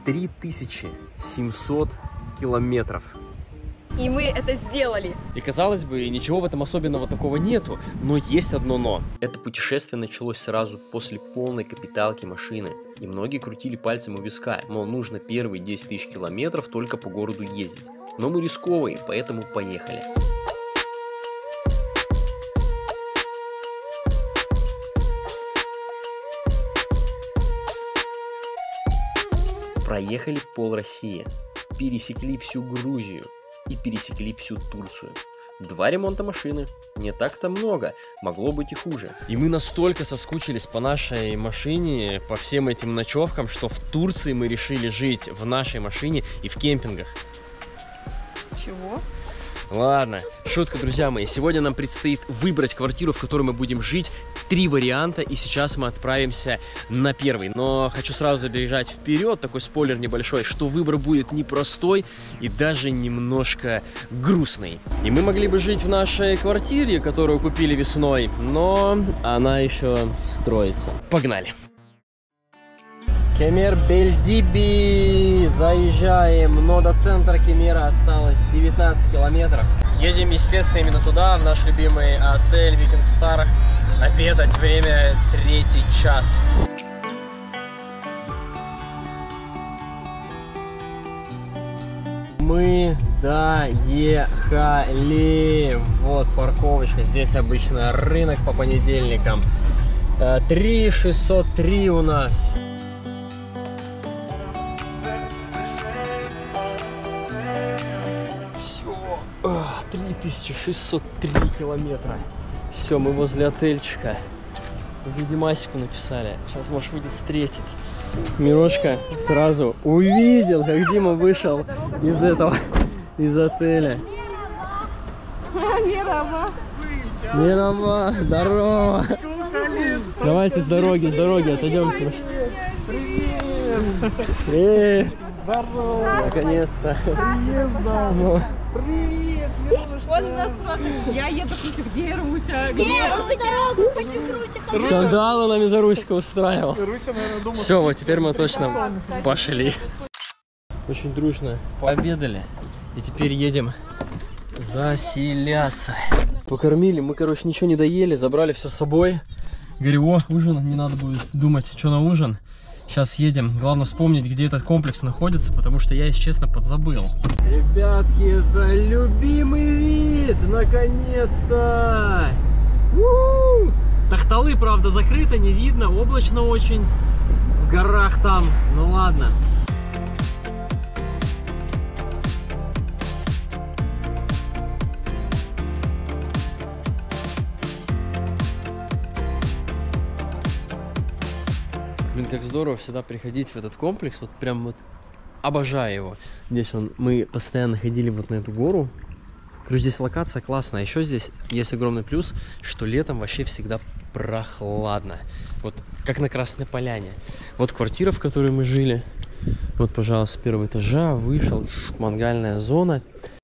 3700 километров. И мы это сделали. И казалось бы, ничего в этом особенного такого нету, но есть одно но. Это путешествие началось сразу после полной капиталки машины. И многие крутили пальцем у виска, мол, нужно первые 10 тысяч километров только по городу ездить. Но мы рисковые, поэтому поехали. Проехали пол России, пересекли всю Грузию и пересекли всю Турцию. 2 ремонта машины. Не так-то много, могло быть и хуже. И мы настолько соскучились по нашей машине, по всем этим ночевкам, что в Турции мы решили жить в нашей машине и в кемпингах. Чего? Ладно, шутка, друзья мои. Сегодня нам предстоит выбрать квартиру, в которой мы будем жить. 3 варианта, и сейчас мы отправимся на первый. Но хочу сразу забежать вперед, такой спойлер небольшой, что выбор будет непростой и даже немножко грустный. И мы могли бы жить в нашей квартире, которую купили весной, но она еще строится. Погнали! Кемер-Бельдиби, заезжаем, но до центра Кемера осталось 19 километров. Едем, естественно, именно туда, в наш любимый отель Викинг Стар. Обедать, время 3-й час. Мы доехали. Вот парковочка, здесь обычно рынок по понедельникам. 3603 у нас. 3603 километра. Все, мы возле отельчика. Видимасику написали. Сейчас, может, будет встретить. Мирошка сразу увидел, как Дима вышел из отеля. Мирова, здорово. Давайте с дороги отойдем. Привет. Здорово. Наконец-то. Привет, Мирошка. Он у нас просто... Я еду, где Руся? Руся, дорогу, хочу Руся. Скандалы нам из-за Русика устраивал. Все, вот теперь мы точно пошли. Очень дружно пообедали. И теперь едем заселяться. Покормили, мы, короче, ничего не доели, забрали все с собой. Говорю, о, ужин, не надо будет думать, что на ужин. Сейчас едем. Главное вспомнить, где этот комплекс находится, потому что я, если честно, подзабыл. Ребятки, это любимый вид! Наконец-то! Тахталы, правда, закрыто, не видно, облачно очень. В горах там, ну ладно. Блин, как здорово всегда приходить в этот комплекс, вот прям вот обожаю его. Здесь мы постоянно ходили вот на эту гору. Короче, здесь локация классная. Еще здесь есть огромный плюс, что летом вообще всегда прохладно. Вот как на Красной Поляне. Вот квартира, в которой мы жили. Вот, пожалуйста, с 1-го этажа вышел, мангальная зона.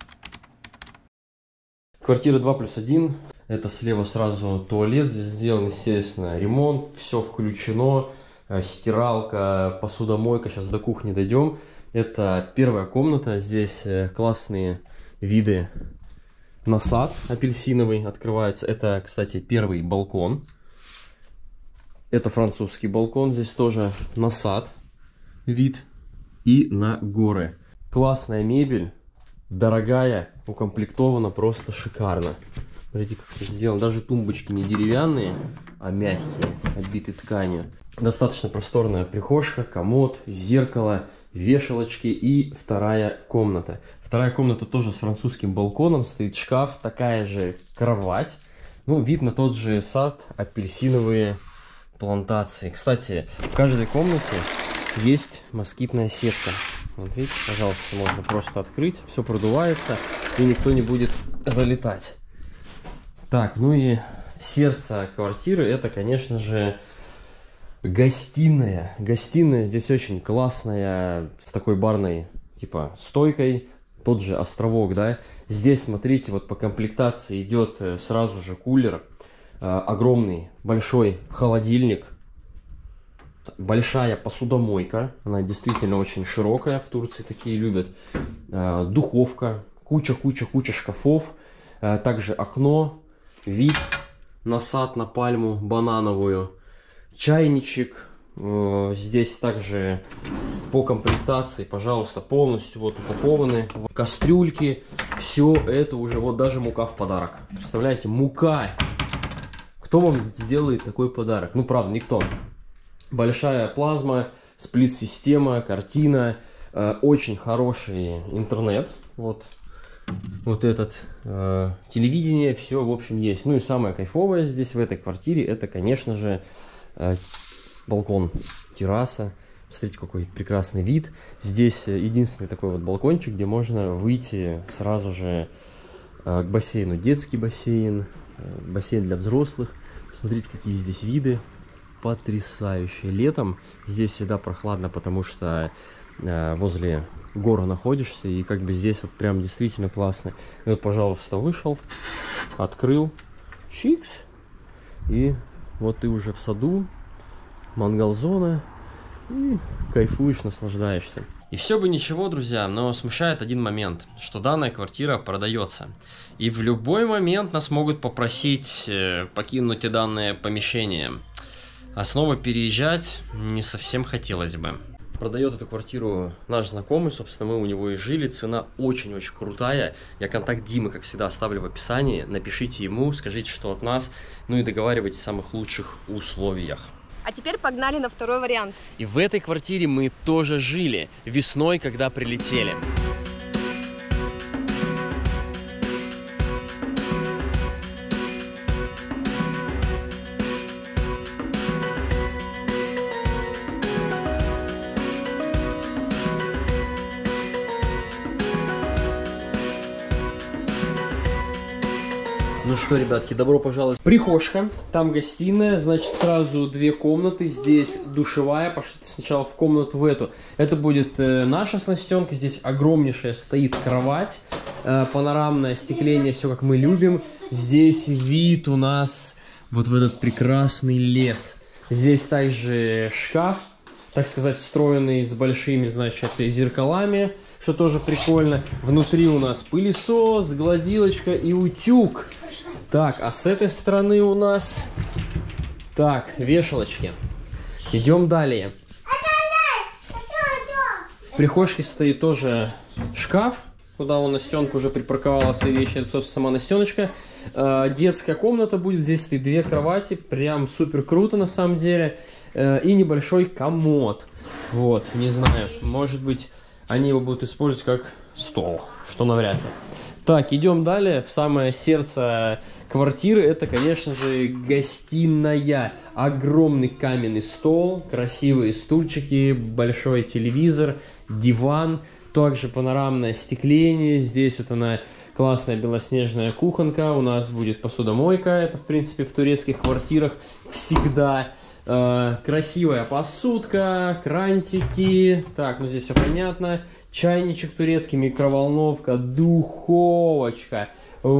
Квартира 2+1. Это слева сразу туалет. Здесь сделан, естественно, ремонт. Все включено. Стиралка, посудомойка. Сейчас до кухни дойдем. Это первая комната. Здесь классные виды на сад апельсиновый открываются. Это, кстати, первый балкон. Это французский балкон. Здесь тоже на сад вид и на горы. Классная мебель. Дорогая, укомплектована просто шикарно. Смотрите, как все сделано. Даже тумбочки не деревянные, а мягкие, обиты тканью. Достаточно просторная прихожка, комод, зеркало, вешалочки и вторая комната. Вторая комната тоже с французским балконом, стоит шкаф, такая же кровать. Ну, вид на тот же сад, апельсиновые плантации. Кстати, в каждой комнате есть москитная сетка. Вот видите, пожалуйста, можно просто открыть, все продувается и никто не будет залетать. Так, ну и сердце квартиры это, конечно же, гостиная. Гостиная здесь очень классная, с такой барной, типа, стойкой. Тот же островок, да. Здесь, смотрите, вот по комплектации идет сразу же кулер. Огромный, большой холодильник. большая посудомойка, она действительно очень широкая, в Турции такие любят. Духовка, куча шкафов, также окно, вид на сад, на пальму банановую, чайничек. Здесь также по комплектации, пожалуйста, полностью вот упакованы кастрюльки. Все это уже, вот даже мука в подарок. Представляете, мука. Кто вам сделает такой подарок? Ну, правда, никто. Большая плазма, сплит-система, картина, очень хороший интернет. Вот этот телевидение, все, в общем, есть. Ну и самое кайфовое здесь, в этой квартире, это, конечно же, балкон, терраса. Смотрите, какой прекрасный вид. Здесь единственный такой вот балкончик, где можно выйти сразу же к бассейну. Детский бассейн, бассейн для взрослых. Смотрите, какие здесь виды. Потрясающие. Летом здесь всегда прохладно, потому что возле гор находишься, и как бы здесь вот прям действительно классно. И вот, пожалуйста, вышел, открыл, чикс, и вот ты уже в саду, мангал-зона, и кайфуешь, наслаждаешься. И все бы ничего, друзья, но смущает один момент, что данная квартира продается. И в любой момент нас могут попросить покинуть данное помещение. А снова переезжать не совсем хотелось бы. Продает эту квартиру наш знакомый, собственно, мы у него и жили. Цена очень-очень крутая. Я контакт Димы, как всегда, оставлю в описании. Напишите ему, скажите, что от нас. Ну и договаривайтесь о самых лучших условиях. А теперь погнали на второй вариант. И в этой квартире мы тоже жили весной, когда прилетели. Ну что, ребятки, добро пожаловать. Прихожка, там гостиная, значит, сразу две комнаты. Здесь душевая, пошлите сначала в комнату в эту. Это будет наша снастенка, здесь огромнейшая стоит кровать, панорамное остекление, все как мы любим. Здесь вид у нас вот в этот прекрасный лес. Здесь также шкаф, так сказать, встроенный с большими, значит, зеркалами, что тоже прикольно. Внутри у нас пылесос, гладилочка и утюг. Так, а с этой стороны у нас... Так, вешалочки. Идем далее. В прихожке стоит тоже шкаф, куда он Настенка уже припарковала свои вещи. Это, собственно, сама Настеночка. Детская комната будет. Здесь стоит две кровати. Прям супер круто, на самом деле. И небольшой комод. Вот, не знаю, может быть... Они его будут использовать как стол, что навряд ли. Так, идем далее. В самое сердце квартиры это, конечно же, гостиная. Огромный каменный стол, красивые стульчики, большой телевизор, диван. Также панорамное остекление. Здесь вот она, классная белоснежная кухонка. У нас будет посудомойка. Это, в принципе, в турецких квартирах всегда. Красивая посудка, крантики. Так, ну здесь все понятно. Чайничек турецкий, микроволновка, духовочка,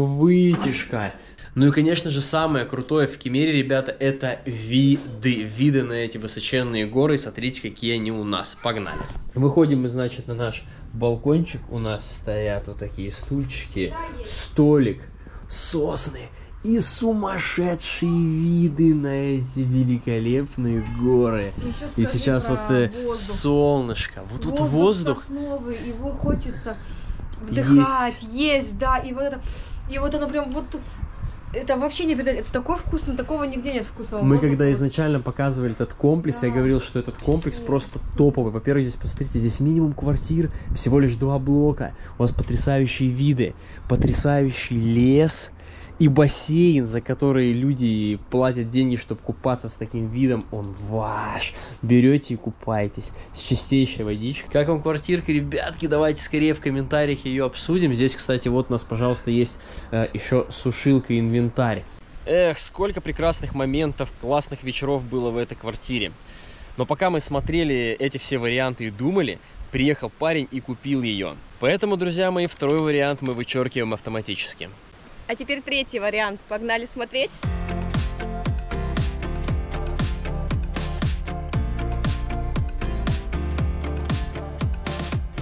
вытяжка. Ну и, конечно же, самое крутое в Кемере, ребята, это виды. Виды на эти высоченные горы. Смотрите, какие они у нас. Погнали. Выходим мы, значит, на наш балкончик. У нас стоят вот такие стульчики, столик, сосны. И сумасшедшие виды на эти великолепные горы. И сейчас вот солнышко, вот тут воздух. Сосновый, его хочется вдыхать, есть, да, и вот оно прям вот тут. Это вообще не передать, это такой вкусно, такого нигде нет вкусного. Мы когда изначально показывали этот комплекс, да. Я говорил, что этот комплекс просто топовый. Во-первых, здесь, посмотрите, здесь минимум квартир, всего лишь 2 блока. У вас потрясающие виды, потрясающий лес. И бассейн, за который люди платят деньги, чтобы купаться с таким видом, он ваш. Берете и купаетесь с чистейшей водичкой. Как вам квартирка, ребятки? Давайте скорее в комментариях ее обсудим. Здесь, кстати, вот у нас, пожалуйста, есть еще сушилка и инвентарь. Эх, сколько прекрасных моментов, классных вечеров было в этой квартире. Но пока мы смотрели эти все варианты и думали, приехал парень и купил ее. Поэтому, друзья мои, второй вариант мы вычеркиваем автоматически. А теперь третий вариант. Погнали смотреть.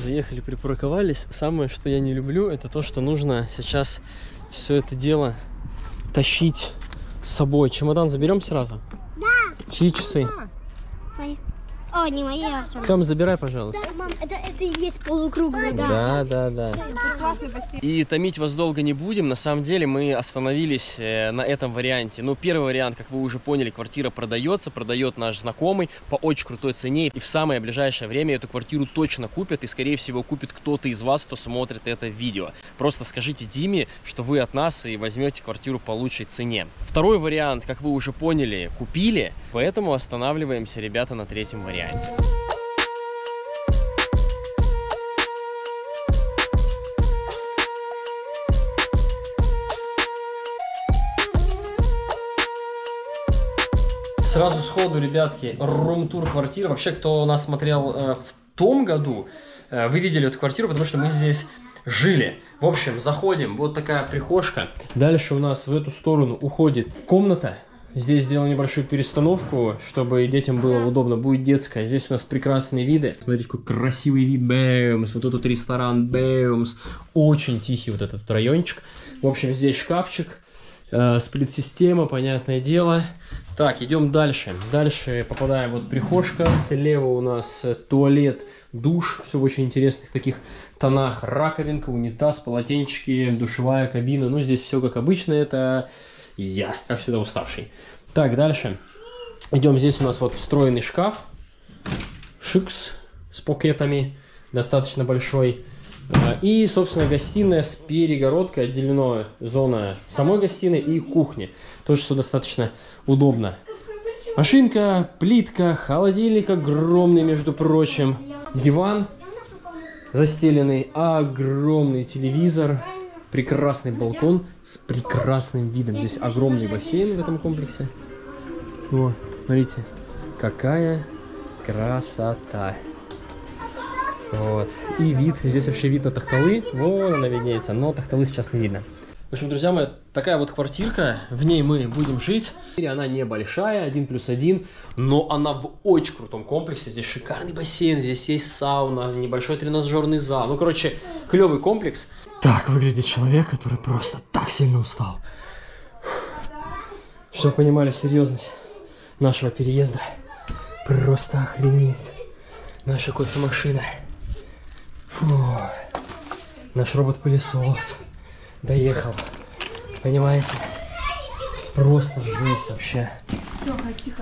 заехали, припарковались. Самое, что я не люблю, это то, что нужно сейчас все это дело тащить с собой. Чемодан заберем сразу? Да. Чьи часы? О, не мои, Артем. Тём, забирай, пожалуйста. Да, мам, это и есть полукруглый, да. Да. И томить вас долго не будем. На самом деле мы остановились на этом варианте. Ну, первый вариант, как вы уже поняли, квартира продается. Продает наш знакомый по очень крутой цене. И в самое ближайшее время эту квартиру точно купят. И, скорее всего, купит кто-то из вас, кто смотрит это видео. Просто скажите Диме, что вы от нас и возьмете квартиру по лучшей цене. Второй вариант, как вы уже поняли, купили. Поэтому останавливаемся, ребята, на третьем варианте. Сразу сходу, ребятки, рум-тур квартиры. Вообще, кто нас смотрел в том году, вы видели эту квартиру, потому что мы здесь жили. В общем, заходим, вот такая прихожка. Дальше у нас в эту сторону уходит комната. Здесь сделал небольшую перестановку, чтобы детям было удобно. Будет детская. Здесь у нас прекрасные виды. Смотрите, какой красивый вид. Бэмс. Вот тут ресторан. Бэмс. Очень тихий вот этот райончик. В общем, здесь шкафчик. Сплит-система, понятное дело. Так, идем дальше. Дальше попадаем вот прихожка. Слева у нас туалет, душ. Все в очень интересных таких тонах. Раковинка, унитаз, полотенчики, душевая кабина. Ну, здесь все как обычно. Это... я, как всегда, уставший. Так, дальше. Идем, здесь у нас вот встроенный шкаф. Шикс с покетами. Достаточно большой. И, собственно, гостиная с перегородкой. Отделена зона самой гостиной и кухни. Тоже все достаточно удобно. Машинка, плитка, холодильник огромный, между прочим. Диван застеленный. Огромный телевизор. Прекрасный балкон с прекрасным видом. Здесь огромный бассейн в этом комплексе. О, смотрите, какая красота. Вот. И вид. Здесь вообще вид на Тахталы. Вон она виднеется, но Тахталы сейчас не видно. В общем, друзья мои, такая вот квартирка. В ней мы будем жить. Она небольшая, 1+1, но она в очень крутом комплексе. Здесь шикарный бассейн, здесь есть сауна, небольшой тренажерный зал. Ну, короче, клевый комплекс. Так выглядит человек, который просто так сильно устал. Чтобы вы понимали серьезность нашего переезда. Просто охренеть. Наша кофемашина. Фу. Наш робот-пылесос доехал. Понимаете? Просто жесть вообще. Тихо.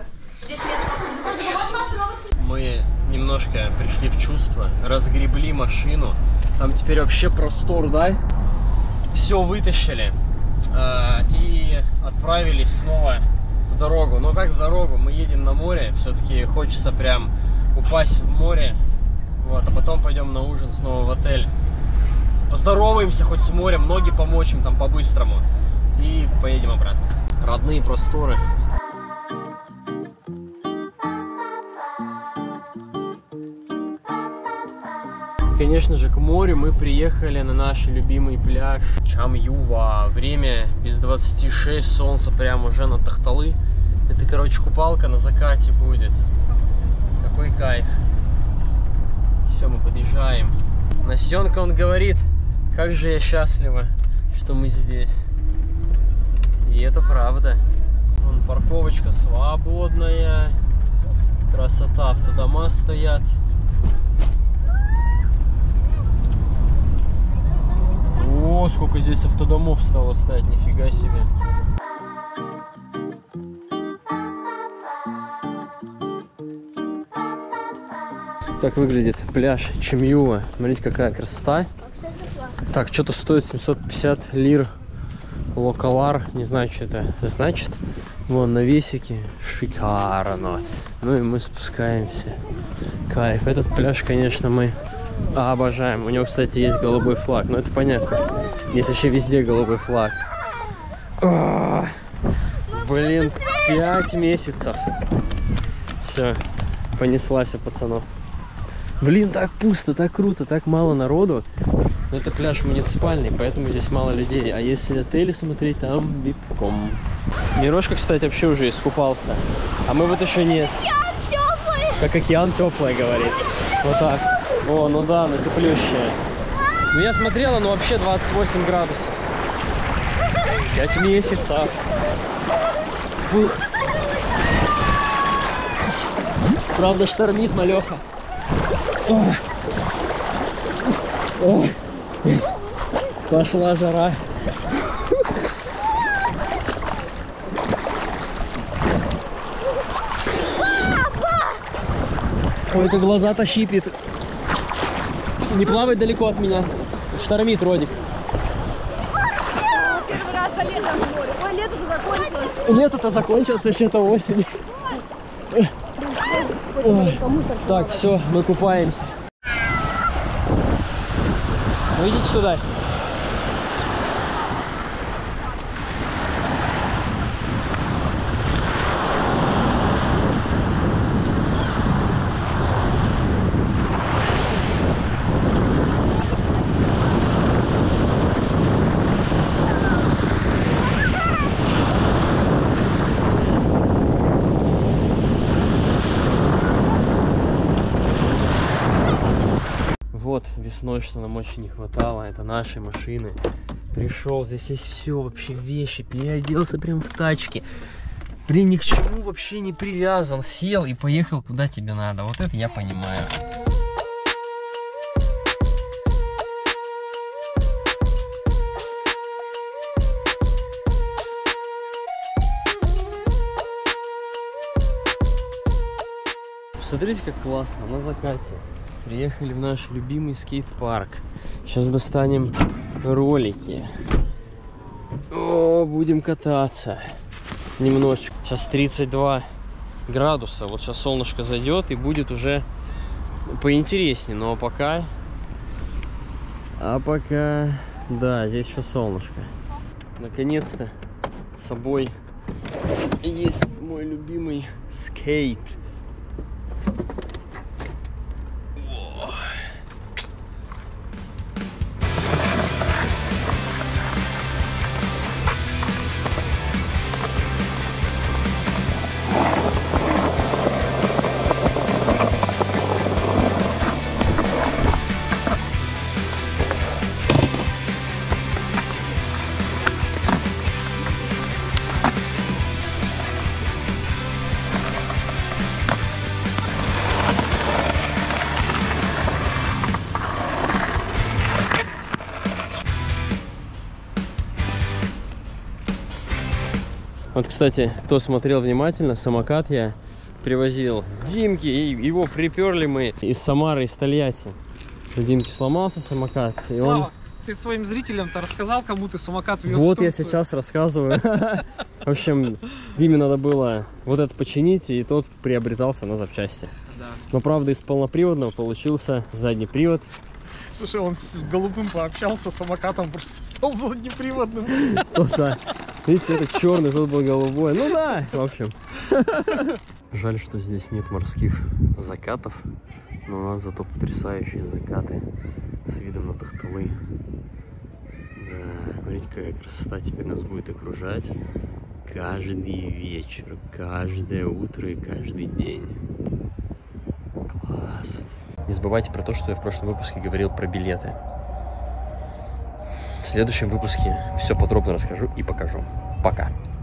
Мы немножко пришли в чувство, разгребли машину. Там теперь вообще простор, да? Все вытащили и отправились снова в дорогу. Но как в дорогу? Мы едем на море. Все-таки хочется прям упасть в море. Вот, а потом пойдем на ужин снова в отель. Поздороваемся хоть с морем, ноги помочим там по-быстрому. И поедем обратно. Родные просторы. Конечно же, к морю мы приехали на наш любимый пляж Чамюва. Время без 26, солнце прямо уже на Тахталы. Это, короче, купалка на закате будет. Какой кайф. Все, мы подъезжаем. Насенка, он говорит, как же я счастлива, что мы здесь. И это правда. Вон парковочка свободная. Красота, автодома стоят. О, сколько здесь автодомов стало стоять, нифига себе. Как выглядит пляж Чамюва. Смотрите, какая красота. Так, что-то стоит 750 лир. Локалар, не знаю, что это значит. Вон навесики, шикарно. Ну и мы спускаемся. Кайф. Этот пляж, конечно, мы обожаем. У него, кстати, есть голубой флаг. Но это понятно. Здесь вообще везде голубой флаг. О, блин, 5 месяцев. Все, понеслась у пацанов. Блин, так пусто, так круто, так мало народу. Но это пляж муниципальный, поэтому здесь мало людей. А если отели смотреть, там битком. Мирошка, кстати, вообще уже искупался. А мы вот еще нет. Океан теплый. Как океан теплый, говорит. Вот так. О, ну да, она теплющая. Ну я смотрела, ну вообще 28 градусов. 5 месяцев. Ух. Правда штормит, малеха. Ой. Ой. Пошла жара. Ой, как глаза-то щипит. Не плавай далеко от меня. Штормит, Родик. Первый раз за летом в море. Ой, лето-то закончилось. Лето-то закончилось, вообще-то осень. Ой. Так, все, мы купаемся. Ну идите сюда. Вот весной, что нам очень не хватало, это наши машины. Пришел, здесь есть все, вообще вещи, переоделся прям в тачке. Блин, ни к чему вообще не привязан, сел и поехал куда тебе надо. Вот это я понимаю. Смотрите, как классно, на закате. Приехали в наш любимый скейт-парк. Сейчас достанем ролики. О, будем кататься. Немножечко. Сейчас 32 градуса. Вот сейчас солнышко зайдет и будет уже поинтереснее. Но пока... Да, здесь еще солнышко. Наконец-то с собой есть мой любимый скейт. Вот, кстати, кто смотрел внимательно, самокат я привозил Димке, и его приперли мы из Самары, из Тольятти. У Димки сломался самокат. И Слава, он... ты своим зрителям-то рассказал, кому ты самокат вез Вот в я Турцию? сейчас рассказываю. В общем, Диме надо было вот это починить, и тот приобретался на запчасти. Да. Но, правда, из полноприводного получился задний привод. Слушай, он с Голубым пообщался, самокатом просто стал заднеприводным. Да. Видите, это черный, тут был голубой. Ну да, в общем. Жаль, что здесь нет морских закатов, но у нас зато потрясающие закаты с видом на Тахталы. Да, смотрите, какая красота теперь нас будет окружать каждый вечер, каждое утро и каждый день. Класс. Не забывайте про то, что я в прошлом выпуске говорил про билеты. В следующем выпуске все подробно расскажу и покажу. Пока.